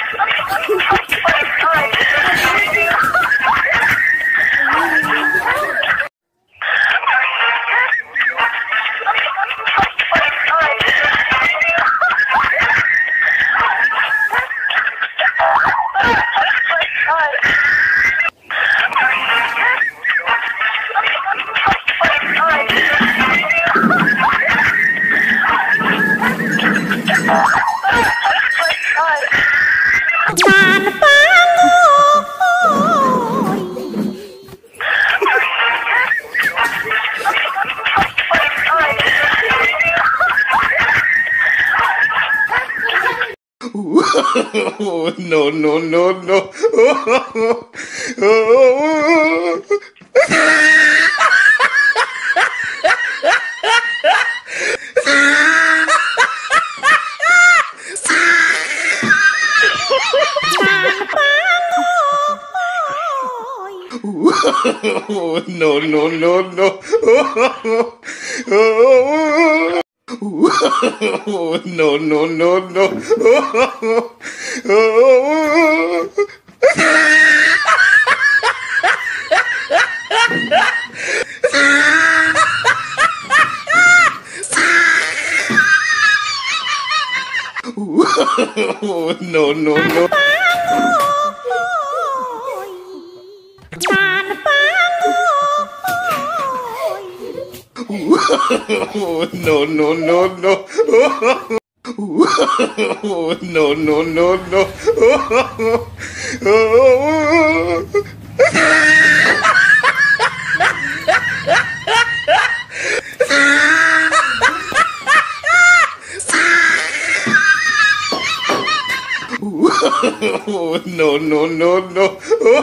No, no, no, no. No, no, no, no. No, no, no, no. No, no, no. No, no, no, no. No, no, no, no. No, no, no, no.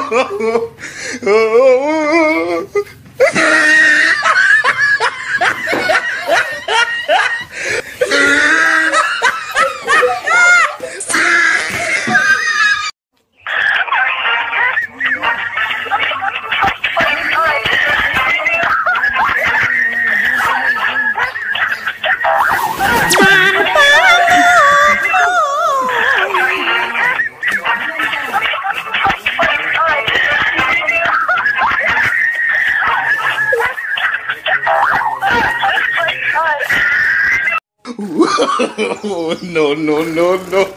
No, no, no, no.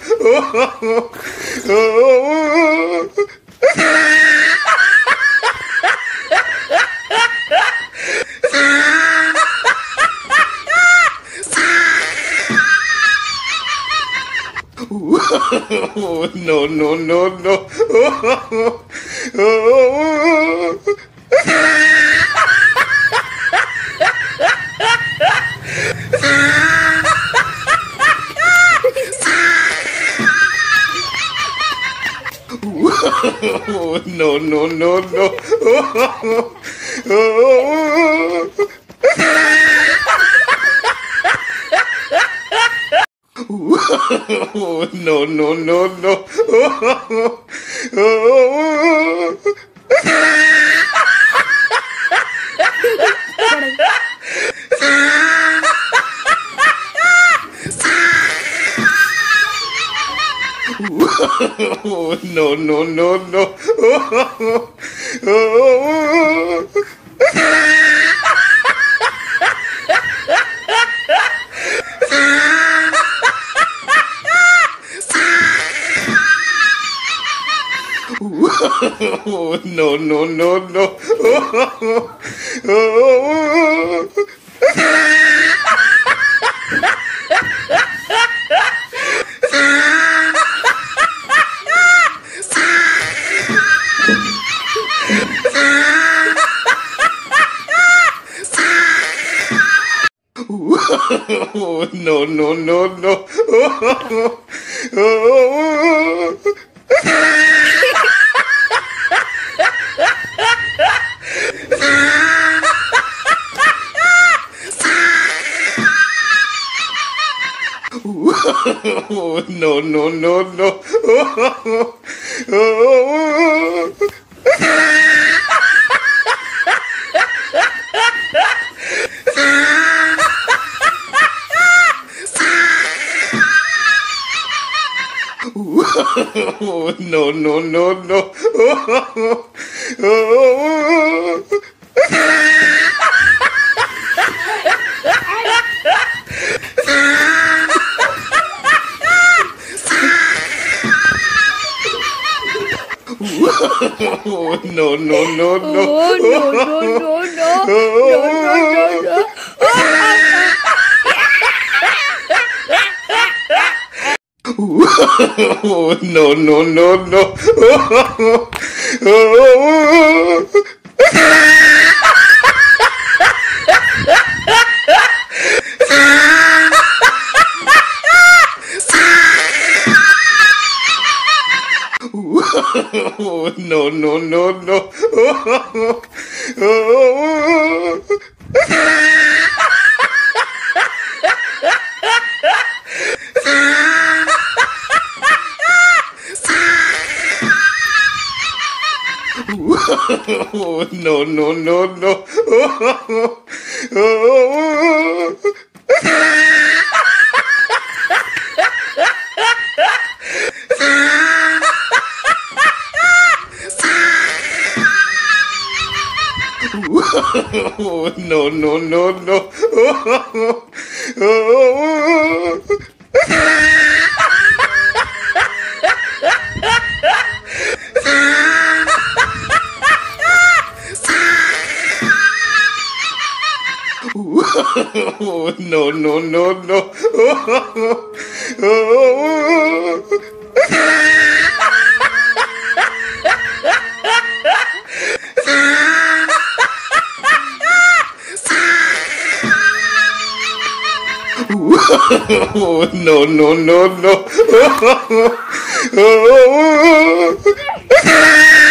No, no, no, no. No, no, no, no. No, no, no, no. No, no, no, no. No, no, no, no. No, no, no, no. No, no, no, no. Oh, no, no, no, no. Oh, no, no, no, no. Oh, no, no, no, no. No, no, no, no. Oh, no, no, no, no. Oh, no, no, no, no. Oh, no, no, no, no. Oh, no, no, no, no. Oh, no, no, no, no. Oh, no, no, no, no.